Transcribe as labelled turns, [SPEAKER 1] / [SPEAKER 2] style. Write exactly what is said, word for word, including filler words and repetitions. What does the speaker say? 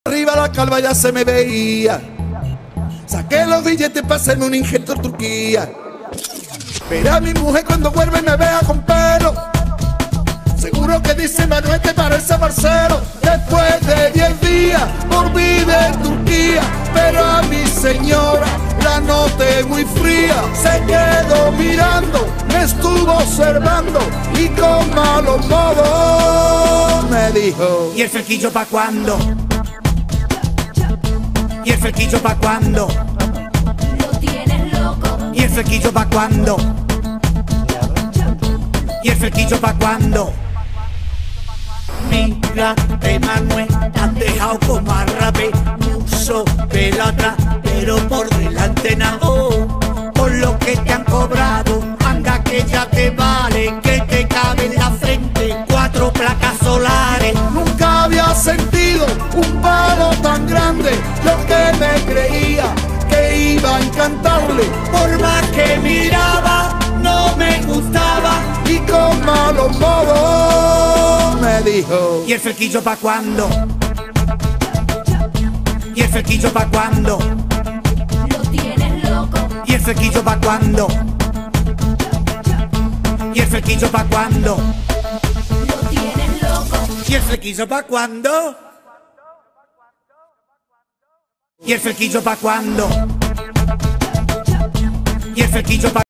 [SPEAKER 1] arriba la calva ya se me veía. Saqué los billetes para hacerme un injerto en Turquía. Pero a mi mujer cuando vuelve me vea con pelo, seguro que dice: Manuel, te parece Marcelo. Después de diez días volví de Turquía, pero a mi señora la noté muy fría. Se quedó mirando, me estuvo observando y con malos modos me dijo:
[SPEAKER 2] ¿y el flequillo pa' cuándo? ¿Y el flequillo pa' cuándo?
[SPEAKER 3] Lo tienes loco.
[SPEAKER 2] ¿Y el flequillo pa' cuándo? ¿Y el flequillo pa' cuándo? Mira, Manuel, te han dejado como arrape, mucho pelo atrás, pero por delante nada. Oh, por lo que te han cobrado, anda que ya te vale, que te cabe en la frente cuatro placas solares.
[SPEAKER 1] Nunca había sentido un palo tan grande, lo que me creía que iba a encantarle.
[SPEAKER 2] Por más que miraba, no me gustaba.
[SPEAKER 1] Y con malos modos me dijo:
[SPEAKER 2] ¿y el flequillo pa' cuándo? ¿Y el flequillo pa' cuándo?
[SPEAKER 3] Lo tienes loco.
[SPEAKER 2] ¿Y el flequillo pa' cuándo? ¿Y el flequillo pa' cuándo?
[SPEAKER 3] Lo tienes loco.
[SPEAKER 2] ¿Y el flequillo pa' cuándo? ¿Y el flequillo pa' cuándo? ¿Y el flequillo pa'